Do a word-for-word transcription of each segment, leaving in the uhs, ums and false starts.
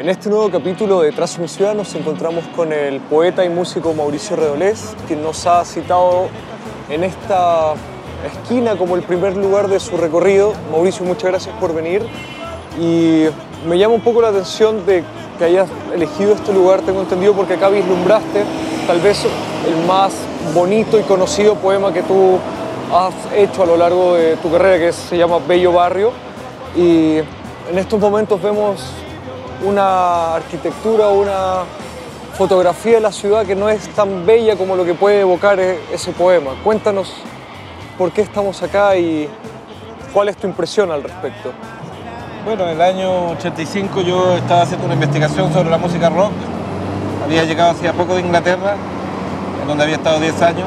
En este nuevo capítulo de Trazo mi ciudad nos encontramos con el poeta y músico Mauricio Redolés, quien nos ha citado en esta esquina como el primer lugar de su recorrido. Mauricio, muchas gracias por venir. Y me llama un poco la atención de que hayas elegido este lugar, tengo entendido, porque acá vislumbraste tal vez el más bonito y conocido poema que tú has hecho a lo largo de tu carrera, que se llama Bello Barrio. Y en estos momentos vemos una arquitectura, una fotografía de la ciudad que no es tan bella como lo que puede evocar ese poema. Cuéntanos por qué estamos acá y cuál es tu impresión al respecto. Bueno, en el año ochenta y cinco yo estaba haciendo una investigación sobre la música rock. Había llegado hacía poco de Inglaterra, en donde había estado diez años.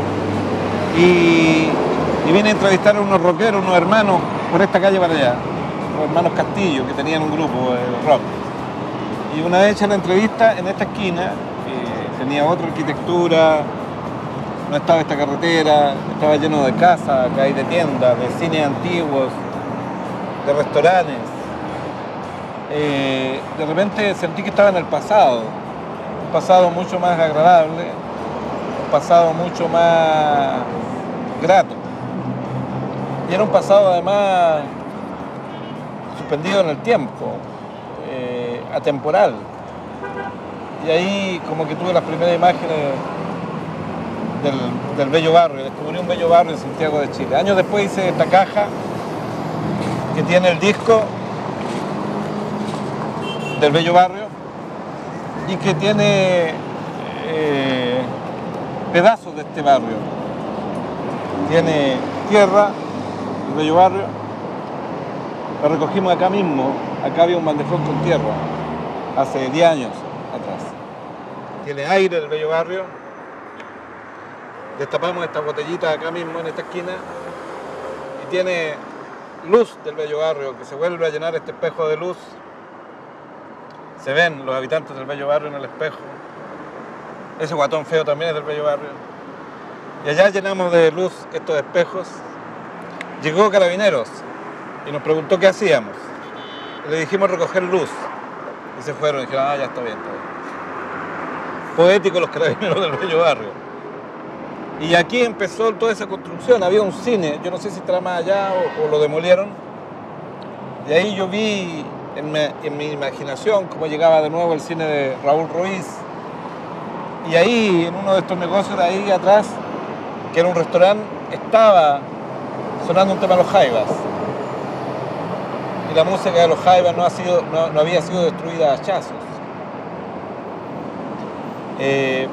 Y, y vine a entrevistar a unos rockeros, unos hermanos, por esta calle para allá. Los hermanos Castillo, que tenían un grupo de rock. Y una vez hecha la entrevista, en esta esquina, que tenía otra arquitectura, no estaba esta carretera, estaba lleno de casas, acá hay de tiendas, de cines antiguos, de restaurantes. Eh, de repente sentí que estaba en el pasado, un pasado mucho más agradable, un pasado mucho más grato. Y era un pasado además suspendido en el tiempo, eh, atemporal. Y ahí como que tuve las primeras imágenes del, del bello barrio, descubrí un bello barrio en Santiago de Chile. Años después hice esta caja que tiene el disco del bello barrio y que tiene eh, pedazos de este barrio. Tiene tierra, el bello barrio, lo recogimos acá mismo, acá había un bandejón con tierra, hace diez años atrás. Tiene aire el bello barrio, destapamos esta botellita acá mismo en esta esquina y tiene luz del bello barrio, que se vuelve a llenar este espejo de luz. Se ven los habitantes del bello barrio en el espejo. Ese guatón feo también es del bello barrio. Y allá llenamos de luz estos espejos. Llegó Carabineros y nos preguntó qué hacíamos. Le dijimos recoger luz. Y se fueron y dijeron, ah, ya está bien, está bien. Poéticos los Carabineros del bello barrio. Y aquí empezó toda esa construcción. Había un cine, yo no sé si estará más allá o, o lo demolieron. Y ahí yo vi en mi, en mi imaginación cómo llegaba de nuevo el cine de Raúl Ruiz. Y ahí, en uno de estos negocios de ahí atrás, que era un restaurante, estaba sonando un tema de los Jaivas. Y la música de los Jaivas no, ha sido, no, no había sido destruida a hachazos. Eh,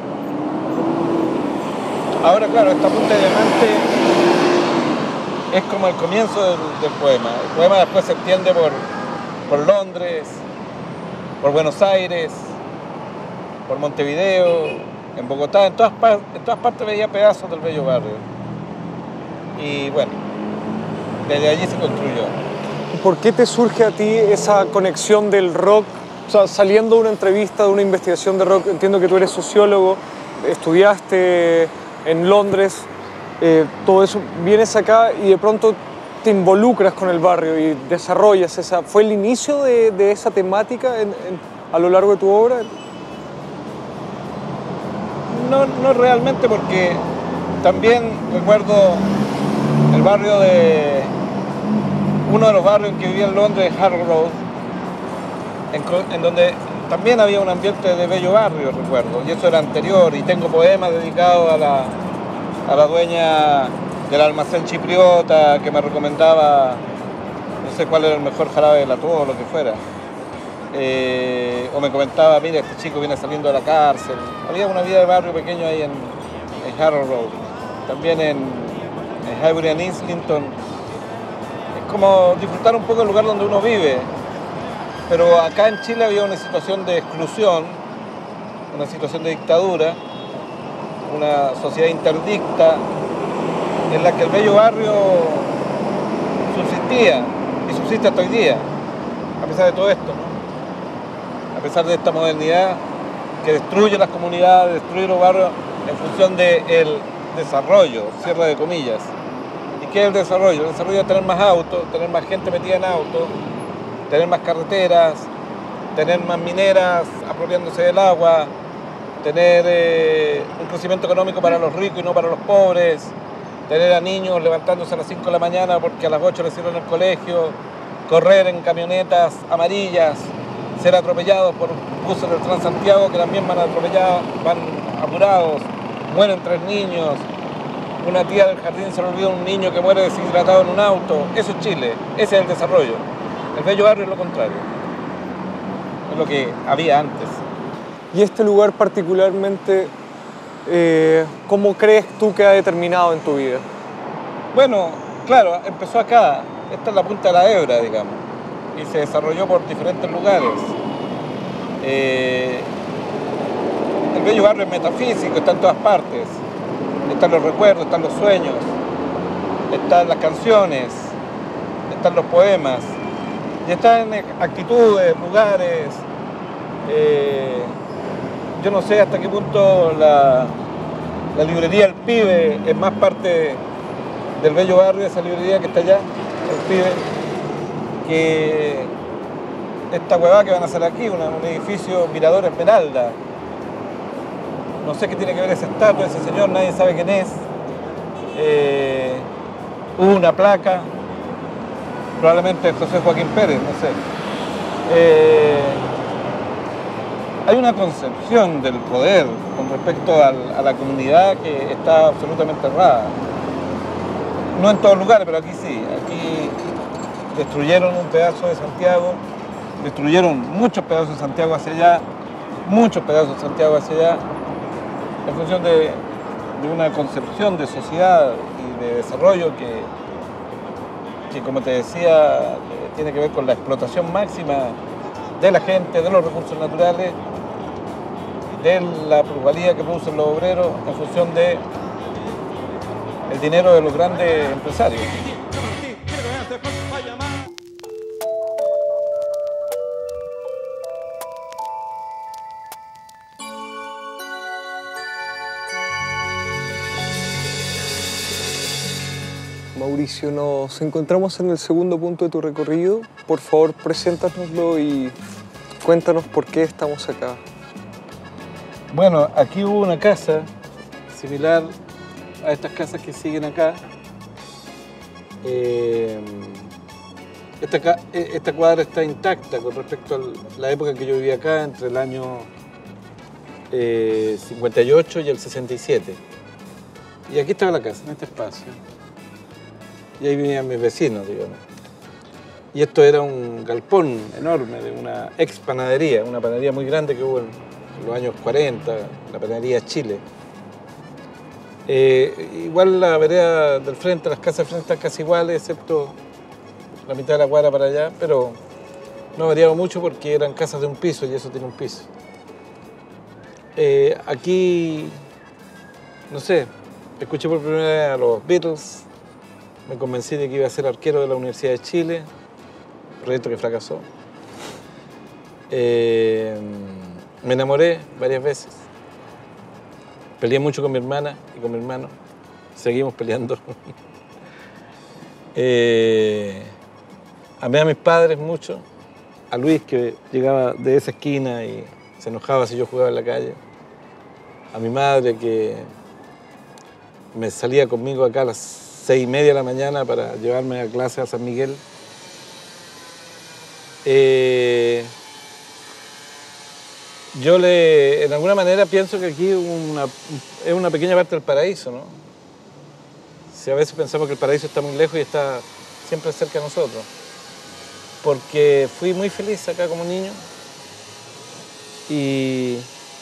ahora, claro, esta punta de diamante es como el comienzo del, del poema. El poema después se extiende por, por Londres, por Buenos Aires, por Montevideo, en Bogotá, en todas, en todas partes veía pedazos del bello barrio. Y bueno, desde allí se construyó. ¿Por qué te surge a ti esa conexión del rock? O sea, saliendo de una entrevista, de una investigación de rock, entiendo que tú eres sociólogo, estudiaste en Londres, eh, todo eso, vienes acá y de pronto te involucras con el barrio y desarrollas esa... ¿Fue el inicio de, de esa temática en, en, a lo largo de tu obra? No, no realmente, porque también recuerdo el barrio de... uno de los barrios en que vivía en Londres, Harrow Road, en, en donde también había un ambiente de bello barrio, recuerdo, y eso era anterior, y tengo poemas dedicados a la, a la dueña del almacén chipriota que me recomendaba, no sé cuál era el mejor jarabe de la tos o lo que fuera. Eh, o me comentaba, mira, este chico viene saliendo de la cárcel. Había una vida de barrio pequeño ahí en, en Harrow Road. También en, en Highbury and Islington. Es como disfrutar un poco del lugar donde uno vive. Pero acá en Chile había una situación de exclusión, una situación de dictadura, una sociedad interdicta en la que el bello barrio subsistía y subsiste hasta hoy día, a pesar de todo esto, ¿no? A pesar de esta modernidad que destruye las comunidades, destruye los barrios en función del desarrollo, cierre de comillas. ¿Y qué es el desarrollo? El desarrollo es tener más autos, tener más gente metida en autos, tener más carreteras, tener más mineras apropiándose del agua, tener eh, un crecimiento económico para los ricos y no para los pobres, tener a niños levantándose a las cinco de la mañana porque a las ocho les cierran el colegio, correr en camionetas amarillas, ser atropellados por buses del Transantiago que también van atropellados, van apurados, mueren tres niños, una tía del jardín se le olvida un niño que muere deshidratado en un auto. Eso es Chile, ese es el desarrollo. El bello barrio es lo contrario, es lo que había antes. Y este lugar particularmente, eh, ¿cómo crees tú que ha determinado en tu vida? Bueno, claro, empezó acá, esta es la punta de la hebra, digamos, y se desarrolló por diferentes lugares. Eh, el bello barrio es metafísico, está en todas partes. Están los recuerdos, están los sueños, están las canciones, están los poemas, y están actitudes, lugares. Eh, yo no sé hasta qué punto la, la librería El Pibe es más parte del bello barrio, esa librería que está allá, El Pibe, que esta huevada que van a hacer aquí, una, un edificio Mirador Esmeralda. No sé qué tiene que ver esa estatua, ese señor, nadie sabe quién es. Eh, hubo una placa, probablemente José Joaquín Pérez, no sé. Eh, hay una concepción del poder con respecto al, a la comunidad que está absolutamente errada. No en todos lugares, pero aquí sí. Aquí destruyeron un pedazo de Santiago, destruyeron muchos pedazos de Santiago hacia allá, muchos pedazos de Santiago hacia allá, en función de, de una concepción de sociedad y de desarrollo que, que, como te decía, tiene que ver con la explotación máxima de la gente, de los recursos naturales, de la plusvalía que producen los obreros en función de el dinero de los grandes empresarios. Mauricio, nos encontramos en el segundo punto de tu recorrido. Por favor, preséntanoslo y cuéntanos por qué estamos acá. Bueno, aquí hubo una casa similar a estas casas que siguen acá. Eh, esta, esta cuadra está intacta con respecto a la época en que yo vivía acá, entre el año eh, cincuenta y ocho y el sesenta y siete. Y aquí estaba la casa, en este espacio. Y ahí vivían mis vecinos, digamos. Y esto era un galpón enorme de una ex panadería, una panadería muy grande que hubo en los años cuarenta, la panadería Chile. Eh, igual la vereda del frente, las casas del frente están casi iguales, excepto la mitad de la cuadra para allá, pero no variaba mucho porque eran casas de un piso y eso tiene un piso. Eh, aquí, no sé, escuché por primera vez a los Beatles. Me convencí de que iba a ser arquero de la Universidad de Chile, proyecto que fracasó. Eh, me enamoré varias veces. Peleé mucho con mi hermana y con mi hermano. Seguimos peleando. eh, amé a mis padres mucho. A Luis, que llegaba de esa esquina y se enojaba si yo jugaba en la calle. A mi madre, que me salía conmigo acá a las seis y media de la mañana para llevarme a clase a San Miguel. Eh, yo le, en alguna manera pienso que aquí una, es una pequeña parte del paraíso, ¿no? Si a veces pensamos que el paraíso está muy lejos y está siempre cerca de nosotros. Porque fui muy feliz acá como niño y,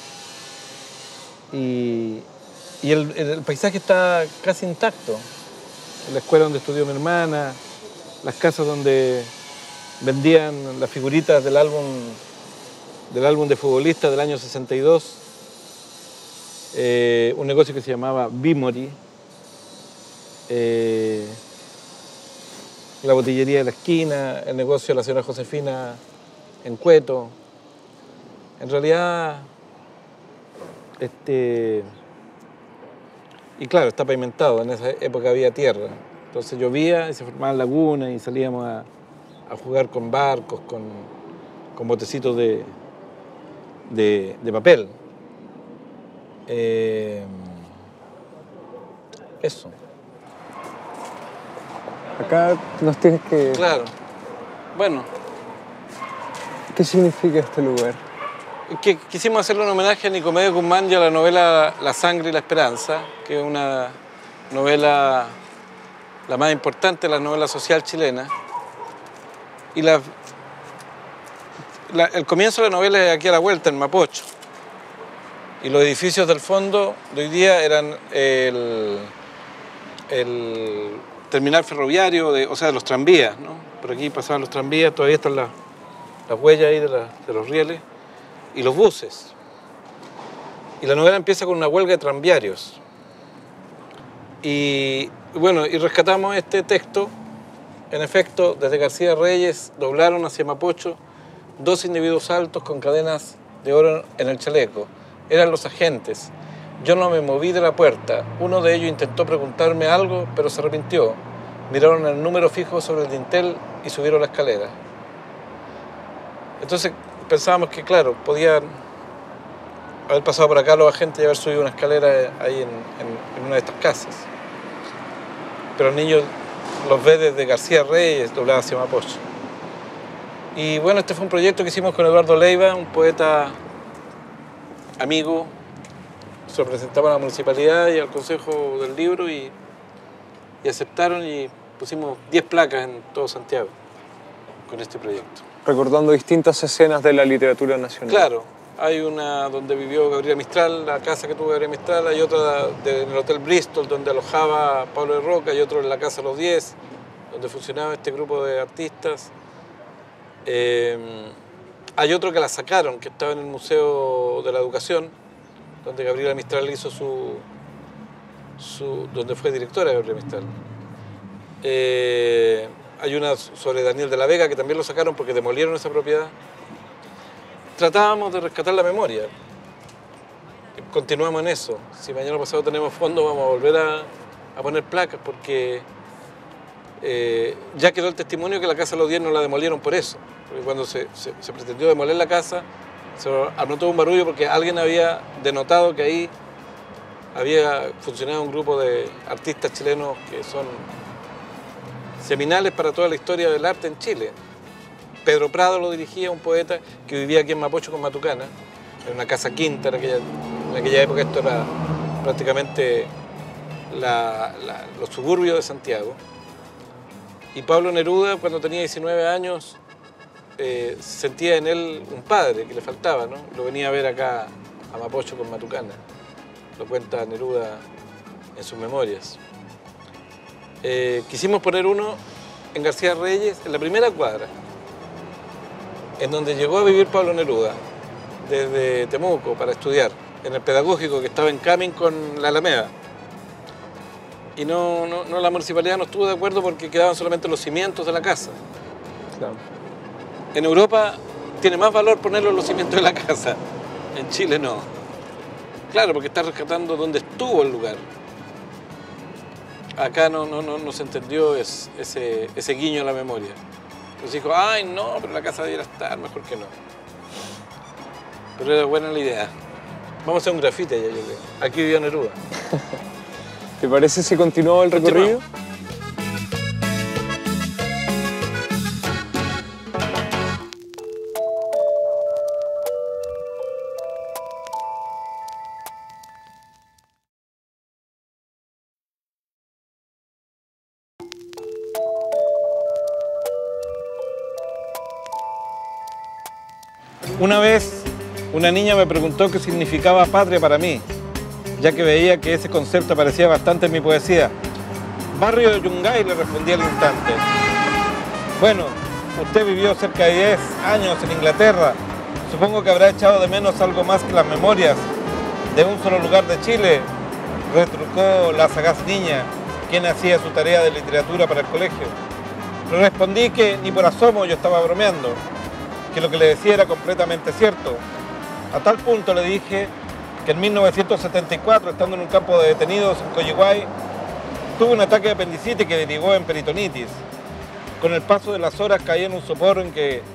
y, y el, el paisaje está casi intacto. La escuela donde estudió mi hermana, las casas donde vendían las figuritas del álbum, del álbum de futbolistas del año sesenta y dos, eh, un negocio que se llamaba Bimori, eh, la botillería de la esquina, el negocio de la señora Josefina en Cueto. En realidad, este... Y claro, está pavimentado, en esa época había tierra. Entonces llovía y se formaban lagunas y salíamos a, a jugar con barcos, con, con botecitos de, de, de papel. Eh, eso. Acá nos tienes que... Claro. Bueno. ¿Qué significa este lugar? Que quisimos hacerle un homenaje a Nicomedes Guzmán y a la novela La sangre y la esperanza, que es una novela, la más importante de la novela social chilena. Y la, la, el comienzo de la novela es aquí a la vuelta, en Mapocho. Y los edificios del fondo de hoy día eran el, el terminal ferroviario, de, o sea, de los tranvías, ¿no? Por aquí pasaban los tranvías, todavía están las, las huellas ahí de, la, de los rieles, y los buses. Y la novela empieza con una huelga de tranviarios. Y bueno, y rescatamos este texto. En efecto, desde García Reyes doblaron hacia Mapocho dos individuos altos con cadenas de oro en el chaleco. Eran los agentes. Yo no me moví de la puerta. Uno de ellos intentó preguntarme algo, pero se arrepintió. Miraron el número fijo sobre el dintel y subieron la escalera. Entonces pensábamos que, claro, podían haber pasado por acá los agentes y haber subido una escalera ahí en, en, en una de estas casas. Pero el niño los ve desde García Reyes, doblado hacia Mapocho. Y bueno, este fue un proyecto que hicimos con Eduardo Leiva, un poeta amigo. Se lo presentamos a la municipalidad y al consejo del libro y, y aceptaron, y pusimos diez placas en todo Santiago con este proyecto. Recordando distintas escenas de la literatura nacional. Claro, hay una donde vivió Gabriela Mistral, la casa que tuvo Gabriela Mistral, hay otra de, en el Hotel Bristol donde alojaba Pablo de Roca, y otro en la Casa Los Diez, donde funcionaba este grupo de artistas. Eh, hay otro que la sacaron, que estaba en el Museo de la Educación, donde Gabriela Mistral hizo su... su donde fue directora Gabriela Mistral. Eh, hay una sobre Daniel de la Vega, que también lo sacaron porque demolieron esa propiedad. Tratábamos de rescatar la memoria. Continuamos en eso. Si mañana pasado tenemos fondos, vamos a volver a, a poner placas, porque eh, ya quedó el testimonio que la Casa Los Diez no la demolieron por eso. Porque cuando se, se, se pretendió demoler la casa, se armó todo un barullo porque alguien había denotado que ahí había funcionado un grupo de artistas chilenos que son seminales para toda la historia del arte en Chile. Pedro Prado lo dirigía, un poeta que vivía aquí en Mapocho con Matucana, en una casa quinta. En aquella, en aquella época esto era prácticamente la, la, los suburbios de Santiago. Y Pablo Neruda, cuando tenía diecinueve años, eh, sentía en él un padre que le faltaba, ¿no? Lo venía a ver acá a Mapocho con Matucana. Lo cuenta Neruda en sus memorias. Eh, quisimos poner uno en García Reyes, en la primera cuadra, en donde llegó a vivir Pablo Neruda, desde Temuco, para estudiar, en el pedagógico que estaba en Camin con la Alameda. Y no, no, no, la municipalidad no estuvo de acuerdo porque quedaban solamente los cimientos de la casa. Claro. En Europa tiene más valor ponerlo en los cimientos de la casa, en Chile no. Claro, porque está rescatando donde estuvo el lugar. Acá no, no, no, no se entendió es, ese, ese guiño a la memoria. Entonces dijo, ay no, pero la casa debiera estar, mejor que no. Pero era buena la idea. Vamos a hacer un grafite allá, yo creo. Aquí vivió Neruda. ¿Te parece si continuó el recorrido? Una vez, una niña me preguntó qué significaba patria para mí, ya que veía que ese concepto aparecía bastante en mi poesía. Barrio de Yungay, le respondí al instante. Bueno, usted vivió cerca de diez años en Inglaterra. Supongo que habrá echado de menos algo más que las memorias de un solo lugar de Chile, retrucó la sagaz niña, quien hacía su tarea de literatura para el colegio. Le respondí que ni por asomo yo estaba bromeando, que lo que le decía era completamente cierto. A tal punto le dije que en mil novecientos setenta y cuatro, estando en un campo de detenidos en Coyihuay, tuvo un ataque de apendicitis que derivó en peritonitis. Con el paso de las horas caí en un sopor en que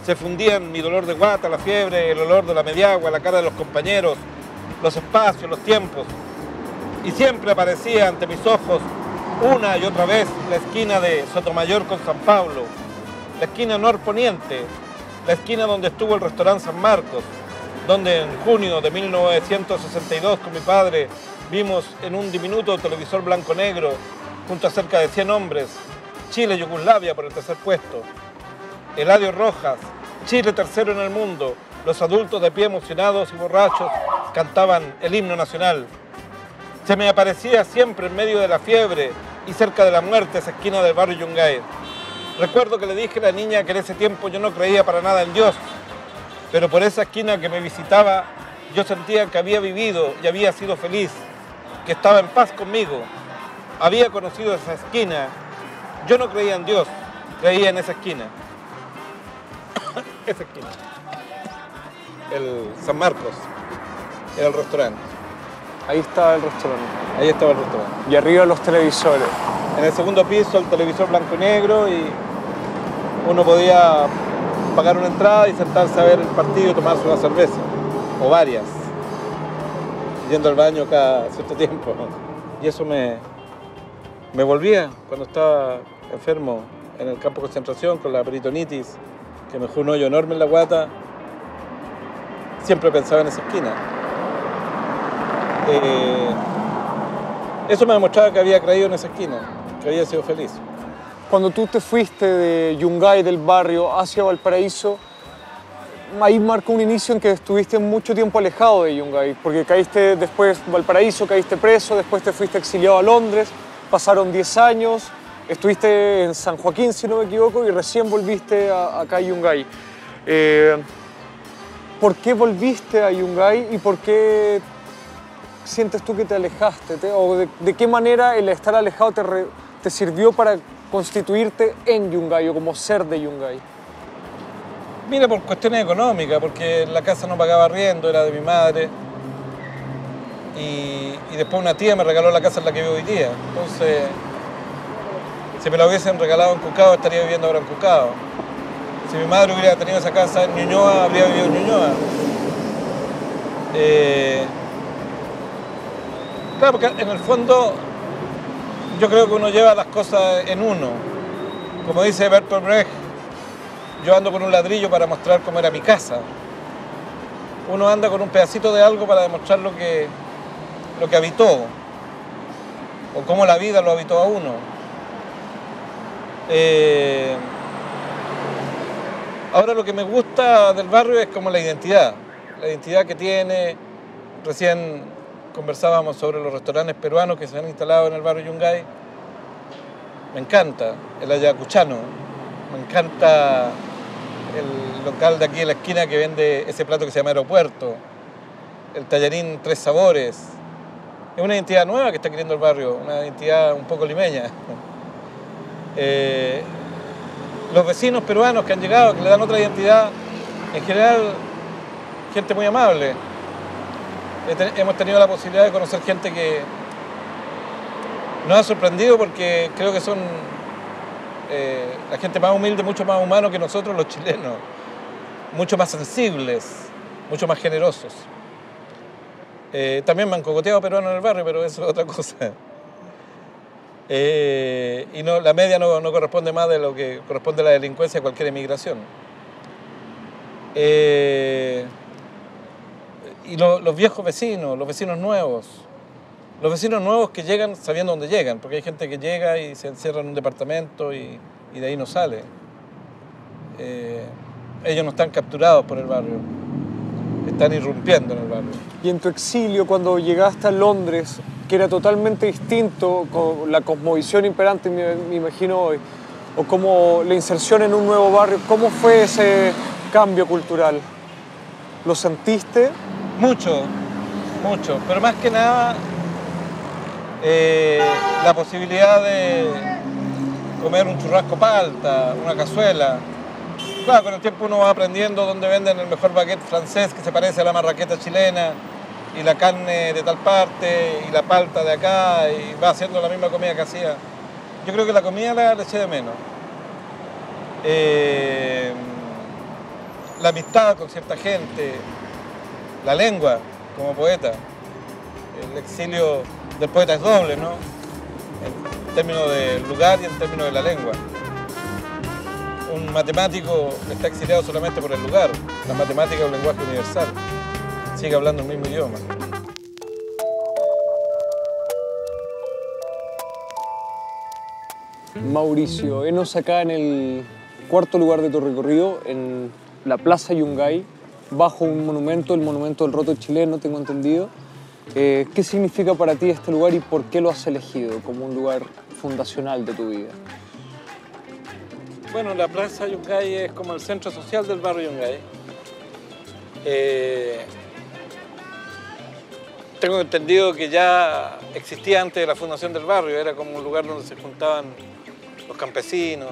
se fundían mi dolor de guata, la fiebre, el olor de la mediagua, la cara de los compañeros, los espacios, los tiempos. Y siempre aparecía ante mis ojos una y otra vez la esquina de Sotomayor con San Pablo, la esquina norponiente, la esquina donde estuvo el restaurante San Marcos, donde en junio de mil novecientos sesenta y dos con mi padre vimos en un diminuto televisor blanco-negro, junto a cerca de cien hombres, Chile-Yugoslavia por el tercer puesto, Eladio Rojas, Chile tercero en el mundo, los adultos de pie emocionados y borrachos cantaban el himno nacional. Se me aparecía siempre en medio de la fiebre y cerca de la muerte esa esquina del barrio Yungay. Recuerdo que le dije a la niña que en ese tiempo yo no creía para nada en Dios, pero por esa esquina que me visitaba yo sentía que había vivido y había sido feliz, que estaba en paz conmigo. Había conocido esa esquina. Yo no creía en Dios, creía en esa esquina. Esa esquina. El San Marcos, era el restaurante. Ahí estaba el restaurante. Ahí estaba el restaurante. Y arriba los televisores. En el segundo piso el televisor blanco y negro y uno podía pagar una entrada y sentarse a ver el partido y tomarse una cerveza, o varias, yendo al baño cada cierto tiempo. Y eso me, me volvía cuando estaba enfermo en el campo de concentración con la peritonitis, que me dejó un hoyo enorme en la guata. Siempre pensaba en esa esquina. Eh, eso me demostraba que había creído en esa esquina, que había sido feliz. Cuando tú te fuiste de Yungay, del barrio, hacia Valparaíso, ahí marcó un inicio en que estuviste mucho tiempo alejado de Yungay, porque caíste después en Valparaíso, caíste preso, después te fuiste exiliado a Londres, pasaron diez años, estuviste en San Joaquín, si no me equivoco, y recién volviste a, acá a Yungay. Eh, ¿Por qué volviste a Yungay y por qué sientes tú que te alejaste? Te, ¿O de, de qué manera el estar alejado te, re, te sirvió para constituirte en Yungay o como ser de Yungay? Mira, por cuestiones económicas, porque la casa no pagaba arriendo, era de mi madre. Y, y después una tía me regaló la casa en la que vivo hoy día. Entonces, si me la hubiesen regalado en Cucao, estaría viviendo ahora en Cucao. Si mi madre hubiera tenido esa casa en Ñuñoa, habría vivido en Ñuñoa. Eh, claro, porque en el fondo yo creo que uno lleva las cosas en uno. Como dice Bertolt Brecht, yo ando con un ladrillo para mostrar cómo era mi casa. Uno anda con un pedacito de algo para demostrar lo que, lo que habitó, o cómo la vida lo habitó a uno. Eh, ahora lo que me gusta del barrio es como la identidad, la identidad que tiene. Recién conversábamos sobre los restaurantes peruanos que se han instalado en el barrio Yungay. Me encanta el ayacuchano, me encanta el local de aquí en la esquina que vende ese plato que se llama Aeropuerto, el tallarín Tres Sabores. Es una identidad nueva que está queriendo el barrio, una identidad un poco limeña. Eh, los vecinos peruanos que han llegado, que le dan otra identidad, en general, gente muy amable. Hemos tenido la posibilidad de conocer gente que nos ha sorprendido porque creo que son eh, la gente más humilde, mucho más humano que nosotros los chilenos, mucho más sensibles, mucho más generosos. Eh, también me han cogoteado peruanos en el barrio, pero eso es otra cosa. Eh, y no, la media no, no corresponde más de lo que corresponde a la delincuencia de cualquier emigración. Eh, y lo, los viejos vecinos, los vecinos nuevos, los vecinos nuevos que llegan sabiendo dónde llegan, porque hay gente que llega y se encierra en un departamento y, y de ahí no sale. Eh, ellos no están capturados por el barrio, están irrumpiendo en el barrio. Y en tu exilio, cuando llegaste a Londres, que era totalmente distinto con la cosmovisión imperante, me, me imagino hoy, o como la inserción en un nuevo barrio, ¿cómo fue ese cambio cultural? ¿Lo sentiste? Mucho, mucho, pero más que nada eh, la posibilidad de comer un churrasco palta, una cazuela. Claro, con el tiempo uno va aprendiendo dónde venden el mejor baguette francés que se parece a la marraqueta chilena, y la carne de tal parte, y la palta de acá, y va haciendo la misma comida que hacía. Yo creo que la comida la, la eché de menos. Eh, la amistad con cierta gente, la lengua como poeta. El exilio del poeta es doble, ¿no? En términos del lugar y en términos de la lengua. Un matemático está exiliado solamente por el lugar. La matemática es un lenguaje universal. Sigue hablando el mismo idioma. Mauricio, enos acá en el cuarto lugar de tu recorrido, en la Plaza Yungay, bajo un monumento, el monumento del roto chileno, tengo entendido. Eh, ¿Qué significa para ti este lugar y por qué lo has elegido como un lugar fundacional de tu vida? Bueno, la Plaza Yungay es como el centro social del barrio Yungay. Eh, tengo entendido que ya existía antes de la fundación del barrio, era como un lugar donde se juntaban los campesinos.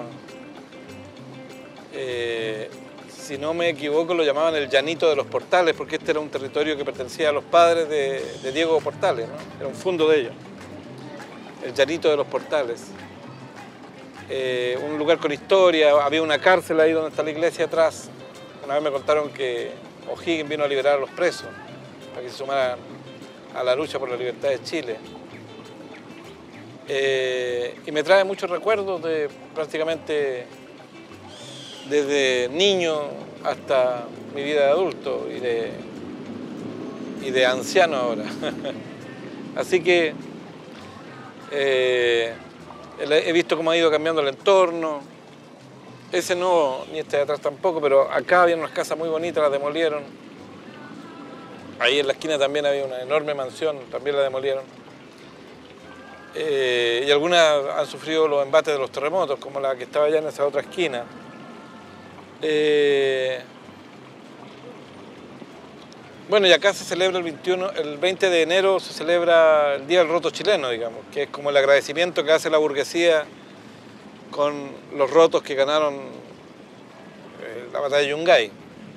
Eh, si no me equivoco, lo llamaban el Llanito de los Portales, porque este era un territorio que pertenecía a los padres de, de Diego Portales, ¿no? Era un fundo de ellos, el Llanito de los Portales. Eh, un lugar con historia, había una cárcel ahí donde está la iglesia atrás. Una vez me contaron que O'Higgins vino a liberar a los presos, para que se sumaran a la lucha por la libertad de Chile. Eh, y me trae muchos recuerdos de prácticamente desde niño hasta mi vida de adulto y de, y de anciano ahora. Así que eh, he visto cómo ha ido cambiando el entorno. Ese no, ni este de atrás tampoco, pero acá había unas casas muy bonitas, las demolieron. Ahí en la esquina también había una enorme mansión, también la demolieron. Eh, y algunas han sufrido los embates de los terremotos, como la que estaba allá en esa otra esquina. Eh, bueno, y acá se celebra el, veintiuno, el veinte de enero, se celebra el Día del Roto Chileno, digamos, que es como el agradecimiento que hace la burguesía con los rotos que ganaron eh, la batalla de Yungay.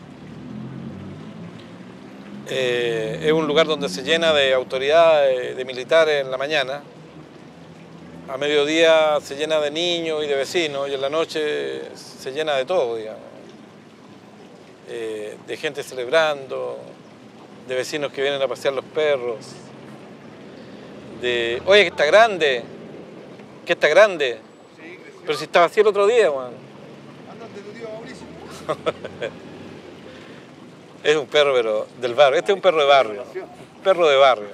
Eh, es un lugar donde se llena de autoridades, de militares en la mañana. A mediodía se llena de niños y de vecinos y en la noche se llena de todo, digamos. Eh, de gente celebrando, de vecinos que vienen a pasear los perros. De, oye, que está grande, que está grande. Sí, pero si estaba así el otro día, man. Ándate tu tío Mauricio. Es un perro, pero del barrio. Este es un perro de barrio. Un perro de barrio.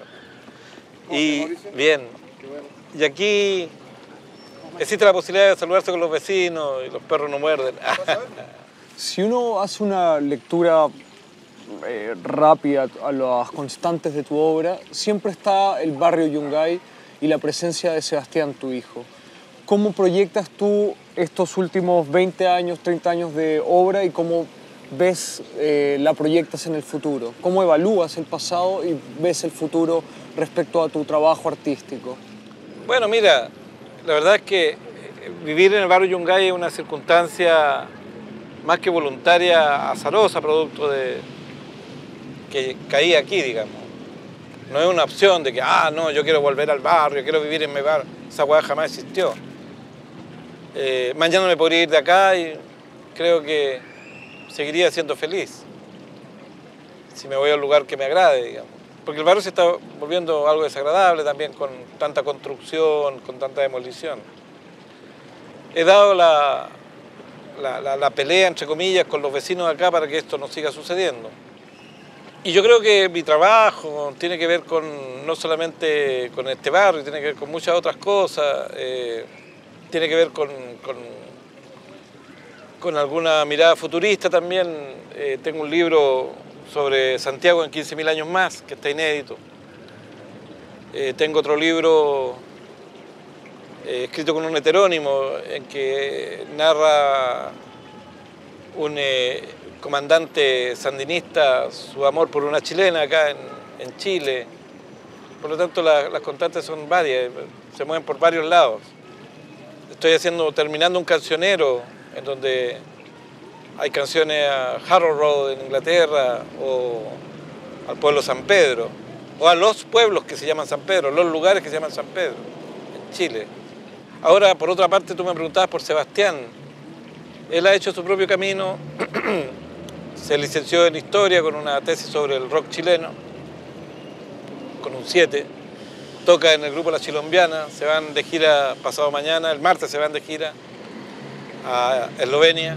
Y bien. Y aquí existe la posibilidad de saludarse con los vecinos y los perros no muerden. Si uno hace una lectura eh, rápida a las constantes de tu obra, siempre está el barrio Yungay y la presencia de Sebastián, tu hijo. ¿Cómo proyectas tú estos últimos veinte años, treinta años de obra y cómo ves, eh, la proyectas en el futuro? ¿Cómo evalúas el pasado y ves el futuro respecto a tu trabajo artístico? Bueno, mira, la verdad es que vivir en el barrio Yungay es una circunstancia más que voluntaria, azarosa, producto de que caí aquí, digamos. No es una opción de que, ah, no, yo quiero volver al barrio, quiero vivir en mi barrio. Esa hueá jamás existió. Eh, mañana me podría ir de acá y creo que seguiría siendo feliz si me voy a un lugar que me agrade, digamos. Porque el barrio se está volviendo algo desagradable también con tanta construcción, con tanta demolición. He dado la, la, la, la pelea, entre comillas, con los vecinos de acá para que esto no siga sucediendo. Y yo creo que mi trabajo tiene que ver con, no solamente con este barrio, tiene que ver con muchas otras cosas, eh, tiene que ver con, con, con alguna mirada futurista también. Eh, tengo un libro sobre Santiago en quince mil años más, que está inédito. Eh, tengo otro libro eh, escrito con un heterónimo, en que narra un eh, comandante sandinista su amor por una chilena acá en, en Chile. Por lo tanto, la, las constantes son varias, se mueven por varios lados. Estoy haciendo, terminando un cancionero en donde hay canciones a Harrow Road en Inglaterra o al pueblo San Pedro, o a los pueblos que se llaman San Pedro, los lugares que se llaman San Pedro, en Chile. Ahora, por otra parte, tú me preguntabas por Sebastián. Él ha hecho su propio camino se licenció en Historia con una tesis sobre el rock chileno, con un siete. Toca en el grupo La Chilombiana, se van de gira pasado mañana, el martes se van de gira a Eslovenia.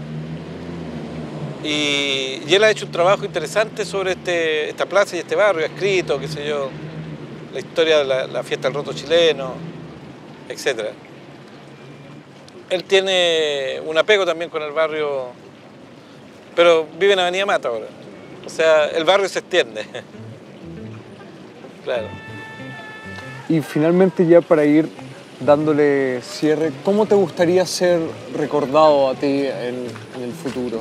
Y, y él ha hecho un trabajo interesante sobre este, esta plaza y este barrio, ha escrito, qué sé yo, la historia de la, la fiesta del roto chileno, etcétera. Él tiene un apego también con el barrio, pero vive en Avenida Mata ahora. O sea, el barrio se extiende. Claro. Y finalmente, ya para ir dándole cierre, ¿cómo te gustaría ser recordado a ti en, en el futuro?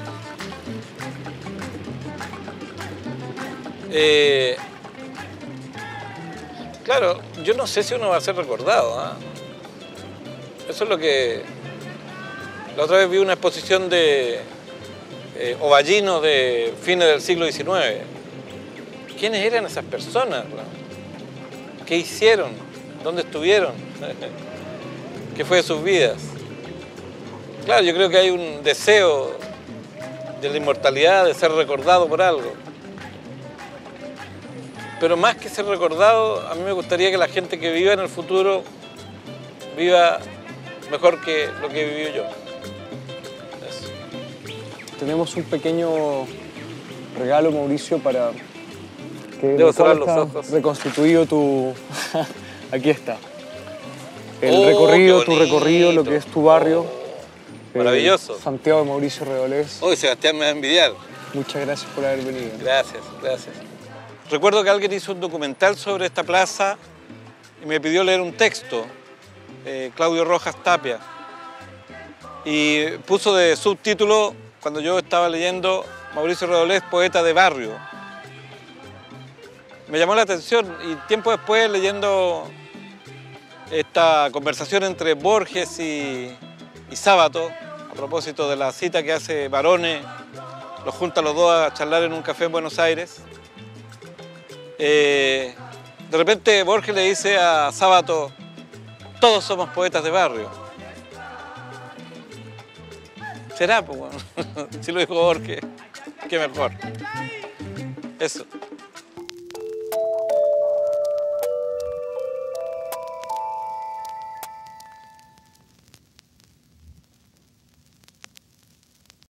Eh, claro, yo no sé si uno va a ser recordado, ¿eh? Eso es lo que... La otra vez vi una exposición de eh, ovallinos de fines del siglo diecinueve. ¿Quiénes eran esas personas? ¿Qué hicieron? ¿Dónde estuvieron? ¿Qué fue de sus vidas? Claro, yo creo que hay un deseo de la inmortalidad, de ser recordado por algo. Pero más que ser recordado, a mí me gustaría que la gente que viva en el futuro viva mejor que lo que he vivido yo. Eso. Tenemos un pequeño regalo, Mauricio, para que Debo cerrar los ojos. Reconstituido tu... Aquí está. El Oh, recorrido, qué tu recorrido, lo que es tu barrio. Oh, maravilloso. Eh, Santiago de Mauricio Redolés. Hoy Sebastián me va a envidiar. Muchas gracias por haber venido. Gracias, gracias. Recuerdo que alguien hizo un documental sobre esta plaza y me pidió leer un texto, eh, Claudio Rojas Tapia, y puso de subtítulo, cuando yo estaba leyendo, Mauricio Redolés, poeta de barrio. Me llamó la atención y tiempo después, leyendo esta conversación entre Borges y, y Sábato, a propósito de la cita que hace Barone, los junta a los dos a charlar en un café en Buenos Aires. Eh, de repente Borges le dice a Sábato, todos somos poetas de barrio. ¿Será? Pues bueno, si lo dijo Borges, qué mejor. Eso.